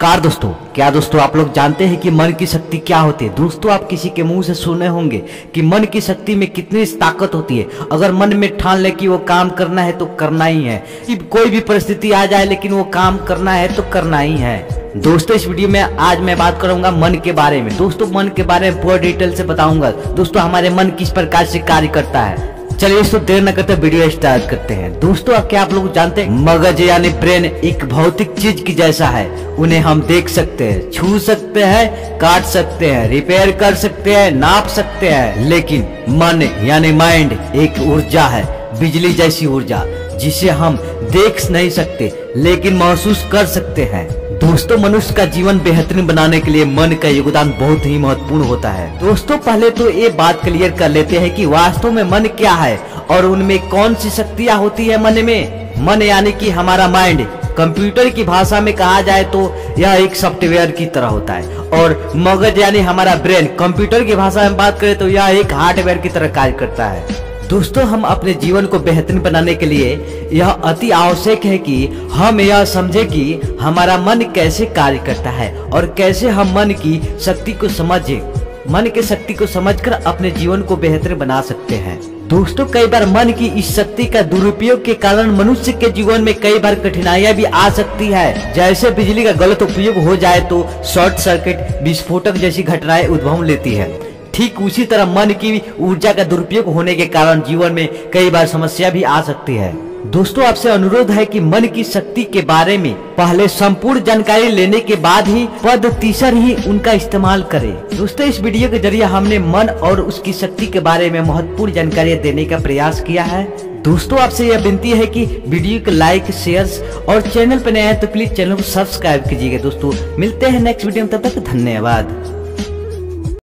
नमस्कार दोस्तों। क्या दोस्तों आप लोग जानते हैं कि मन की शक्ति क्या होती है? दोस्तों आप किसी के मुंह से सुने होंगे कि मन की शक्ति में कितनी ताकत होती है। अगर मन में ठान ले कि वो काम करना है तो करना ही है, कोई भी परिस्थिति आ जाए लेकिन वो काम करना है तो करना ही है। दोस्तों इस वीडियो में आज मैं बात करूंगा मन के बारे में। दोस्तों मन के बारे में पूरा डिटेल से बताऊंगा। दोस्तों हमारे मन किस प्रकार से कार्य करता है। चलिए इसको देर न करते वीडियो स्टार्ट करते हैं। दोस्तों क्या आप लोग जानते हैं मगज यानी ब्रेन एक भौतिक चीज की जैसा है। उन्हें हम देख सकते हैं, छू सकते हैं, काट सकते हैं, रिपेयर कर सकते हैं, नाप सकते हैं। लेकिन मन यानी माइंड एक ऊर्जा है, बिजली जैसी ऊर्जा, जिसे हम देख नहीं सकते लेकिन महसूस कर सकते हैं। दोस्तों मनुष्य का जीवन बेहतरीन बनाने के लिए मन का योगदान बहुत ही महत्वपूर्ण होता है। दोस्तों पहले तो ये बात क्लियर कर लेते हैं कि वास्तव में मन क्या है और उनमें कौन सी शक्तियाँ होती है मन में। मन यानी कि हमारा माइंड, कंप्यूटर की भाषा में कहा जाए तो यह एक सॉफ्टवेयर की तरह होता है। और मगज यानी हमारा ब्रेन, कंप्यूटर की भाषा में बात करें तो यह एक हार्डवेयर की तरह कार्य करता है। दोस्तों हम अपने जीवन को बेहतरीन बनाने के लिए यह अति आवश्यक है कि हम यह समझे कि हमारा मन कैसे कार्य करता है और कैसे हम मन की शक्ति को समझे, मन की शक्ति को समझकर अपने जीवन को बेहतर बना सकते हैं। दोस्तों कई बार मन की इस शक्ति का दुरुपयोग के कारण मनुष्य के जीवन में कई बार कठिनाइयां भी आ सकती है। जैसे बिजली का गलत उपयोग हो जाए तो शॉर्ट सर्किट, विस्फोटक जैसी घटनाएं उद्भव लेती है। ठीक उसी तरह मन की ऊर्जा का दुरुपयोग होने के कारण जीवन में कई बार समस्या भी आ सकती है। दोस्तों आपसे अनुरोध है कि मन की शक्ति के बारे में पहले संपूर्ण जानकारी लेने के बाद ही पद्धतिसर ही उनका इस्तेमाल करें। दोस्तों इस वीडियो के जरिए हमने मन और उसकी शक्ति के बारे में महत्वपूर्ण जानकारी देने का प्रयास किया है। दोस्तों आपसे यह विनती है कि वीडियो को लाइक, शेयर और चैनल पर नए हैं तो प्लीज चैनल को सब्सक्राइब कीजिएगा। दोस्तों मिलते हैं नेक्स्ट वीडियो में, तब तक धन्यवाद।